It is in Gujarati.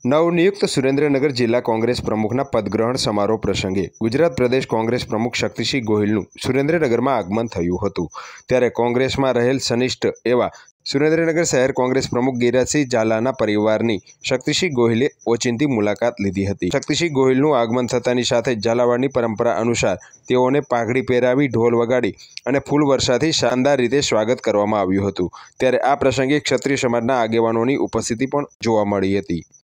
નવનિયુક્ત સુરેન્દ્રનગર જિલ્લા કોંગ્રેસ પ્રમુખના પદગ્રહણ સમારોહ પ્રસંગે ગુજરાત પ્રદેશ કોંગ્રેસ પ્રમુખ શક્તિસિંહ ગોહિલનું સુરેન્દ્રનગરમાં આગમન થયું હતું। ત્યારે કોંગ્રેસમાં રહેલ સનિષ્ઠ એવા સુરેન્દ્રનગર શહેર કોંગ્રેસ પ્રમુખ ગિરિરાજસિંહ ઝાલાના પરિવારની શક્તિસિંહ ગોહિલે ઓચિંતી મુલાકાત લીધી હતી। શક્તિસિંહ ગોહિલનું આગમન થતાની સાથે જ ઝાલાવાડની પરંપરા અનુસાર તેઓને પાઘડી પહેરાવી ઢોલ વગાડી અને ફૂલ વર્ષાથી શાનદાર રીતે સ્વાગત કરવામાં આવ્યું હતું। ત્યારે આ પ્રસંગે ક્ષત્રિય સમાજના આગેવાનોની ઉપસ્થિતિ પણ જોવા મળી હતી।